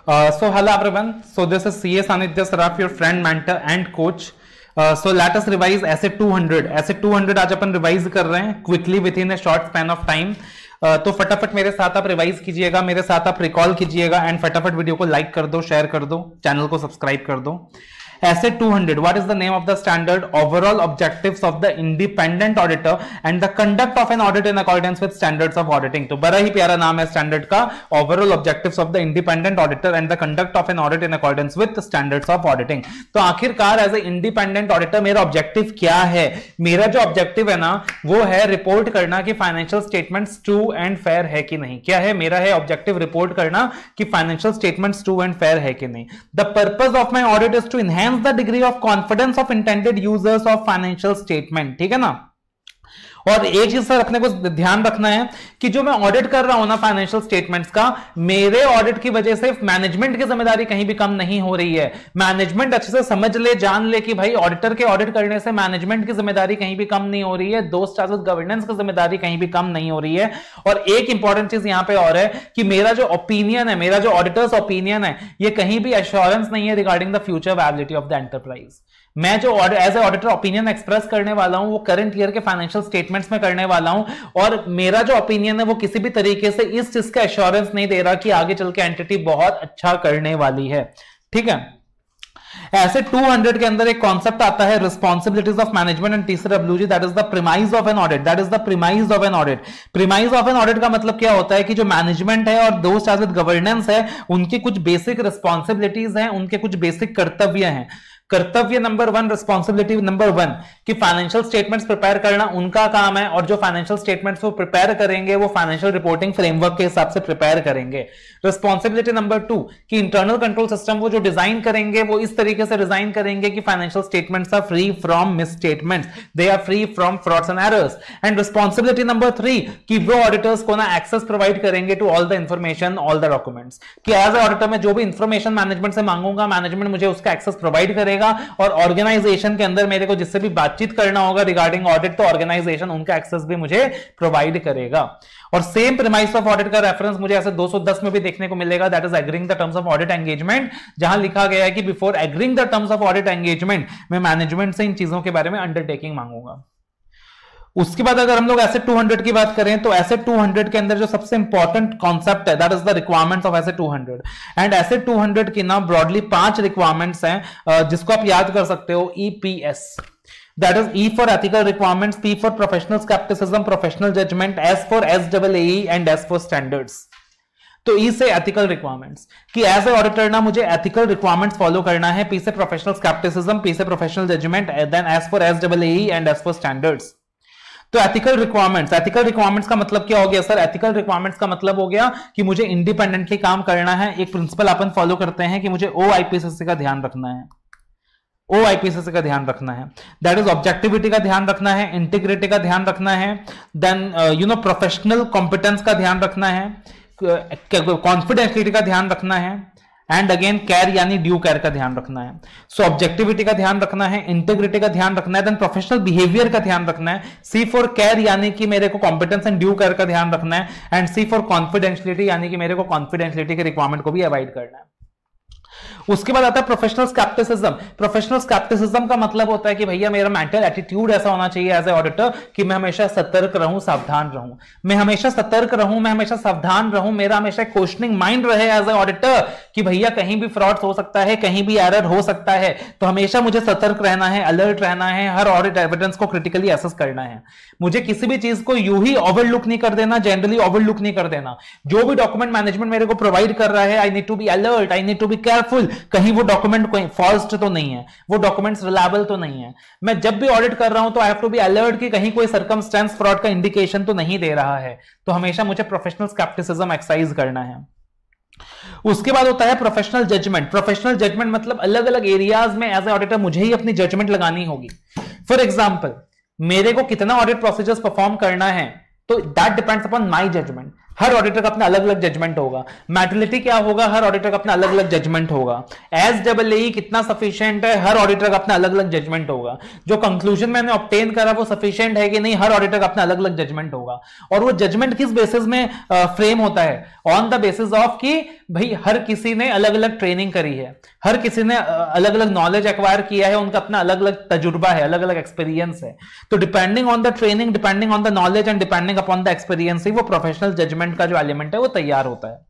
So hello everyone. So this is CA Sanidhya Saraf, your friend, mentor and coach. So let us revise Asset 200. Asset 200 आज अपन revise कर रहे हैं quickly within a short span of time. तो फटाफट मेरे साथ आप revise कीजिएगा, मेरे साथ आप रिकॉल कीजिएगा एंड फटाफट वीडियो को लाइक कर दो, शेयर कर दो, चैनल को सब्सक्राइब कर दो. Asset 200. What is the name of the standard? Overall objectives of the independent auditor and the conduct of an audit in accordance with standards of auditing. तो बड़ा ही प्यारा नाम है स्टैंडर्ड का, Overall objectives of the independent auditor and the conduct of an audit in accordance with standards of auditing. तो आखिरकार as a independent auditor मेरा objective क्या है? मेरा जो ऑब्जेक्टिव है ना वो है रिपोर्ट करना कि financial statements true and fair है कि नहीं. क्या है मेरा? है ऑब्जेक्टिव रिपोर्ट करना कि financial statements true and fair है कि नहीं. The purpose of my audit is to enhance the degree of confidence of intended users of financial statement. ठीक है ना. और एक चीज सर अपने को ध्यान रखना है कि जो मैं ऑडिट कर रहा हूं ना फाइनेंशियल स्टेटमेंट्स का, मेरे ऑडिट की वजह से मैनेजमेंट की जिम्मेदारी कहीं भी कम नहीं हो रही है. मैनेजमेंट अच्छे से समझ ले, जान ले कि भाई ऑडिटर के ऑडिट करने से मैनेजमेंट की जिम्मेदारी कहीं भी कम नहीं हो रही है, दोस्त चार्ज गवर्नेंस की जिम्मेदारी कहीं भी कम नहीं हो रही है. और एक इंपॉर्टेंट चीज यहां पे और है कि मेरा जो ओपिनियन है, मेरा जो ऑडिटर्स ओपिनियन है, ये कहीं भी एश्योरेंस नहीं है regarding the future validity of the enterprise. मैं जो as a auditor opinion express करने वाला हूं वो करंट ईयर के फाइनेंशियल स्टेटमेंट्स में करने वाला हूं, और मेरा जो ओपिनियन है वो किसी भी तरीके से इस चीज का एश्योरेंस नहीं दे रहा कि आगे चल के एंटिटी बहुत अच्छा करने वाली है. ठीक है. ऐसे 200 के अंदर एक कॉन्सेप्ट आता है responsibilities of management and TCW, that is the premise of an audit. That is the premise of an audit. Premise of an audit का मतलब क्या होता है कि जो मैनेजमेंट है और दोस्त चार्ज गवर्नेंस है, उनकी कुछ बेसिक रिस्पॉन्सिबिलिटीज हैं, उनके कुछ बेसिक कर्तव्य हैं. कर्तव्य नंबर 1, रिस्पॉन्सिबिलिटी नंबर 1 कि फाइनेंशियल स्टेटमेंट्स प्रिपेयर करना उनका काम है, और जो फाइनेंशियल स्टेटमेंट्स वो प्रिपेयर करेंगे वो फाइनेंशियल रिपोर्टिंग फ्रेमवर्क के हिसाब से प्रिपेयर करेंगे. रिस्पॉन्सिबिलिटी नंबर 2 कि इंटरनल कंट्रोल सिस्टम वो जो डिजाइन करेंगे वो इस तरीके से डिजाइन करेंगे कि financial statements are free from misstatements, they are free from frauds and errors. And responsibility number 3 कि वो ऑडिटर्स को ना एक्सेस प्रोवाइड करेंगे to all the information, all the documents, कि एज ए ऑडिटर में जो भी इंफॉर्मेशन मैनेजमेंट से मांगूंगा, मैनेजमेंट मुझे उसका एक्सेस प्रोवाइड करेगा, और ऑर्गेनाइजेशन के अंदर मेरे को जिससे भी बातचीत करना होगा रिगार्डिंग ऑडिट, तो ऑर्गेनाइजेशन उनका एक्सेस भी मुझे प्रोवाइड करेगा. और सेम प्रीमाइस ऑफ ऑडिट का रेफरेंस मुझे ऐसे 210 में भी देखने को मिलेगा, that is agreeing the terms of audit engagement, जहां लिखा गया है कि before agreeing the terms of audit engagement मैं मैनेजमेंट से इन चीजों के बारे में अंडरटेकिंग मांगूंगा. उसके बाद अगर हम लोग एसेट 200 की बात करें तो एसेट 200 के अंदर जो सबसे इंपॉर्टेंट कॉन्सेप्ट है that is the requirements of asset 200. And asset 200 की ना ब्रॉडली 5 रिक्वायरमेंट्स हैं जिसको आप याद कर सकते हो. EPS, that is E for ethical requirements, P for professional scepticism, professional judgement, S for SAAE and S for standards. तो E से एथिकल रिक्वायरमेंट्स कि एज ए ऑडिटर ना मुझे एथिकल रिक्वायरमेंट्स फॉलो करना है. P से प्रोफेशनल स्केप्टिसिज्म, P से professional judgement, then S for SAAE and S for standards. तो एथिकल रिक्वायरमेंट्स का मतलब क्या हो गया सर? एथिकल रिक्वायरमेंट्स का मतलब हो गया कि मुझे इंडिपेंडेंटली काम करना है. एक प्रिंसिपल अपन फॉलो करते हैं कि मुझे OIPCC का ध्यान रखना है. OIPCC का ध्यान रखना है, दैट इज ऑब्जेक्टिविटी का ध्यान रखना है, इंटीग्रिटी का ध्यान रखना है, देन प्रोफेशनल कॉम्पिटेंस का ध्यान रखना है, कॉन्फिडेंशियलिटी का ध्यान रखना है, एंड अगेन केयर यानी ड्यू केयर का ध्यान रखना है. सो ऑब्जेक्टिविटी का ध्यान रखना है, इंटीग्रिटी का ध्यान रखना है, देन प्रोफेशनल बिहेवियर का ध्यान रखना है. C फॉर केयर यानी कि मेरे को कॉम्पिटेंस एंड ड्यू केयर का ध्यान रखना है, एंड C फॉर कॉन्फिडेंशियलिटी यानी कि मेरे को कॉन्फिडेंशियलिटी के रिक्वायरमेंट को भी अवॉइड करना है. उसके बाद आता है प्रोफेशनल स्केप्टिसिज्म. प्रोफेशनल स्केप्टिसिज्म का मतलब होता है कि भैया मेरा मेंटल एटीट्यूड ऐसा होना चाहिए एज ए ऑडिटर कि मैं हमेशा सतर्क रहूं, सावधान रहूं. मैं हमेशा सतर्क रहूं, मैं हमेशा सावधान रहूं, मेरा हमेशा क्वेश्चनिंग माइंड रहे एज ए ऑडिटर कि भैया कहीं भी फ्रॉड हो सकता है, कहीं भी एरर हो सकता है. तो हमेशा मुझे सतर्क रहना है, अलर्ट रहना है, हर ऑडिट एविडेंस को क्रिटिकली एसेस करना है. मुझे किसी भी चीज को यूं ही ओवरलुक नहीं कर देना, जनरली ओवरलुक नहीं कर देना. जो भी डॉक्यूमेंट मैनेजमेंट मेरे को प्रोवाइड कर रहा है, I need to be alert, I need to be careful. कहीं वो डॉक्यूमेंट कोई फॉल्स तो नहीं है, वो डॉक्यूमेंट्स रिलायबल तो नहीं है. मैं जब भी ऑडिट कर रहा हूं तो I have to be alert कि कहीं कोई सर्कमस्टेंस फ्रॉड का इंडिकेशन तो नहीं दे रहा है. तो हमेशा मुझे प्रोफेशनल स्केप्टिसिज्म एक्सरसाइज करना है. उसके बाद होता है प्रोफेशनल जजमेंट. प्रोफेशनल जजमेंट मतलब अलग अलग एरियाज में एज ए ऑडिटर मुझे ही अपनी जजमेंट लगानी होगी. फॉर एग्जाम्पल मेरे को कितना ऑडिट प्रोसीजर्स परफॉर्म करना है तो that depends upon my judgement. हर ऑडिटर का अपना अलग अलग जजमेंट होगा। मैटरनिटी क्या होगा, हर ऑडिटर का अपना अलग अलग जजमेंट होगा। एसडब्ल्यूई कितना सफिशिएंट है, हर ऑडिटर का अपना अलग अलग जजमेंट होगा। जो कंक्लूजन मैंने ऑब्टेन करा वो सफिशिएंट है कि नहीं, हर ऑडिटर का अपना अलग अलग जजमेंट होगा। और वो जजमेंट किस बेसिस में फ्रेम होता है, ऑन द बेसिस ऑफ कि भाई हर किसी ने अलग अलग ट्रेनिंग करी है, हर किसी ने अलग अलग नॉलेज एक्वायर किया है, उनका अपना अलग अलग तजुर्बा है, अलग अलग एक्सपीरियंस है। तो depending on the training, depending on the knowledge and depending upon the experience ही वो प्रोफेशनल जजमेंट का जो एलिमेंट है वो तैयार होता है।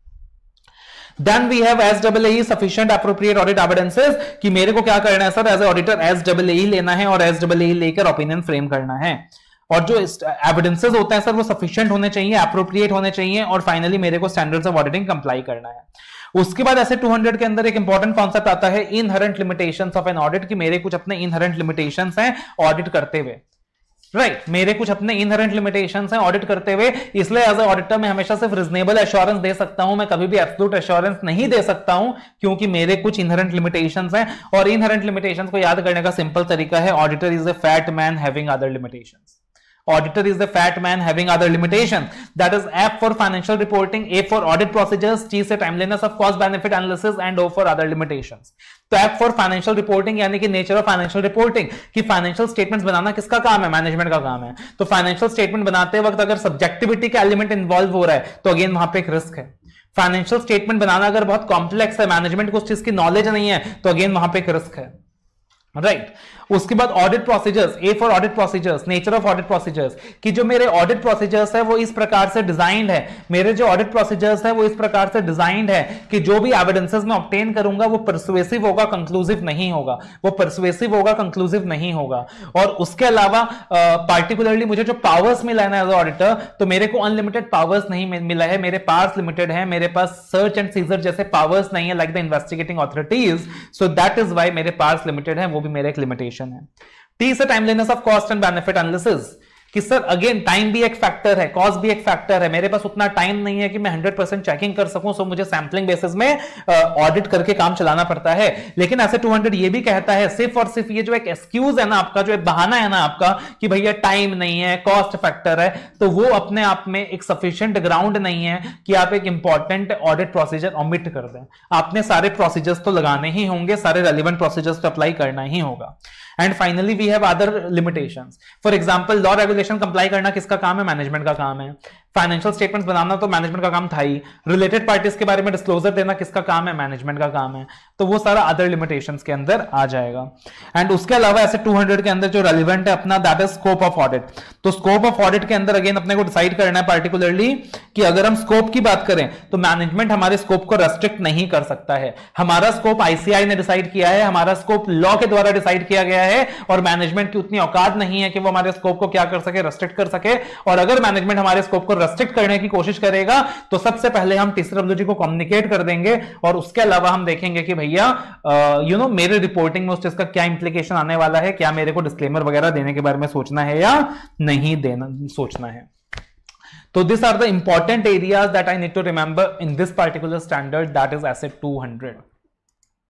Then we have SAE sufficient appropriate audit evidences कि मेरे को क्या करना है sir, as a auditor SAE लेना है और SAE लेकर ओपिनियन फ्रेम करना है। और जो एविडेंसेस होते हैं सर वो सफिशिएंट होने चाहिए, एप्रोप्रिएट होने चाहिए, और फाइनली मेरे को स्टैंडर्ड्स ऑफ ऑडिटिंग कंप्लाई करना है। उसके बाद ऐसे 200 के अंदर एक इंपॉर्टेंट कॉन्सेप्ट आता है inherent limitations of an audit, कि मेरे कुछ अपने इनहेरेंट लिमिटेशंस हैं ऑडिट करते हुए। राइट, मेरे कुछ अपने इनहेरेंट लिमिटेशंस हैं ऑडिट करते हुए, इसलिए एज ए ऑडिटर मैं हमेशा सिर्फ रीजनेबल एश्योरेंस दे सकता हूं, मैं कभी भी एब्सोल्यूट एश्योरेंस नहीं दे सकता हूं, क्योंकि मेरे कुछ इनहेरेंट लिमिटेशंस हैं। और इनहेरेंट लिमिटेशंस को याद करने का सिंपल तरीका है, auditor is a fat man having other limitations. Auditor is the fat man having other limitations. That is F for financial reporting, A for audit procedures, T से timeliness of cost benefit analysis and O for other limitations. तो F for financial reporting यानी कि nature of financial reporting, कि financial statements बनाना किसका काम है, management का काम है। तो financial statement बनाते वक्त अगर subjectivity का element involve हो रहा है तो अगेन वहां पे एक रिस्क है। फाइनेंशियल स्टेटमेंट बनाना अगर बहुत कॉम्प्लेक्स है, मैनेजमेंट को उस चीज की नॉलेज नहीं है, तो अगेन वहां पे एक रिस्क है। राइट, उसके बाद audit procedures, a for audit procedures, nature of audit procedures, कि जो मेरे ऑडिट प्रोसीजर्स है वो इस प्रकार से डिजाइंड है, मेरे जो ऑडिट प्रोसीजर्स है वो इस प्रकार से डिजाइंड है कि जो भी एविडेंसेस मैं ऑब्टेन करूंगा वो परसुएसिव होगा, कंक्लूसिव नहीं होगा, वो परसुएसिव होगा, कंक्लूसिव नहीं होगा। और उसके अलावा पार्टिकुलरली मुझे जो पावर्स मिला है ना एज ऑडिटर, तो मेरे को अनलिमिटेड पावर्स नहीं मिला है, मेरे पास लिमिटेड है, मेरे पास सर्च एंड सीजर जैसे पावर्स नहीं है like the investigating authorities. So that is why मेरे पास लिमिटेड है, वो भी मेरा एक लिमिटेशन है। टी से timeliness of cost and benefit analysis, कि सर अगेन टाइम भी एक फैक्टर है, कॉस्ट भी एक फैक्टर है, मेरे पास उतना टाइम नहीं है कि मैं 100% चेकिंग कर सकूं, सो मुझे सैंपलिंग बेसिस में ऑडिट करके काम चलाना पड़ता है। लेकिन ऐसे 200 ये भी कहता है सिर्फ और सिर्फ ये जो एक एक्सक्यूज है ना आपका, जो एक बहाना है ना आपका कि भैया टाइम नहीं है, कॉस्ट फैक्टर है, तो वो अपने आप में एक सफिशिएंट ग्राउंड नहीं है कि आप एक इंपॉर्टेंट ऑडिट प्रोसीजर ओमिट कर दें। आपने सारे प्रोसीजर्स तो लगाने ही होंगे, सारे रेलिवेंट प्रोसीजर्स तो अप्लाई करना ही होगा। And finally we have other limitations, for example law regulation comply करना किसका काम है, मैनेजमेंट का काम है। फाइनेंशियल स्टेटमेंट्स बनाना तो मैनेजमेंट का काम था ही। रिलेटेड पार्टीज के बारे में डिस्क्लोजर देना किसका काम है, मैनेजमेंट का काम है। तो वो सारा अदर लिमिटेशंस के अंदर आ जाएगा। एंड उसके अलावा ऐसे 200 के अंदर जो रेलिवेंट है अपना, that is scope of audit. तो स्कोप ऑफ ऑडिट के अंदर अगेन अपने को डिसाइड करना है पार्टिकुलरली कि अगर हम स्कोप की बात करें तो मैनेजमेंट हमारे स्कोप को रेस्ट्रिक्ट नहीं कर सकता है। हमारा स्कोप आईसीआई ने डिसाइड किया है, हमारा स्कोप लॉ के द्वारा डिसाइड किया गया है, और मैनेजमेंट की उतनी औकात नहीं है कि वो हमारे स्कोप को क्या कर सके, रेस्ट्रिक्ट कर सके। और अगर मैनेजमेंट हमारे स्कोप को रेस्ट्रिक्ट करने की कोशिश करेगा तो सबसे पहले हम TCWG को कम्युनिकेट कर देंगे, और उसके अलावा हम देखेंगे कि भैया मेरे रिपोर्टिंग में उस चीज का क्या इंप्लीकेशन आने वाला है, क्या मेरे को डिस्क्लेमर वगैरह देने के बारे में सोचना है या नहीं देना सोचना है। तो this are the important areas that I need to remember in this particular standard, that is asset 200।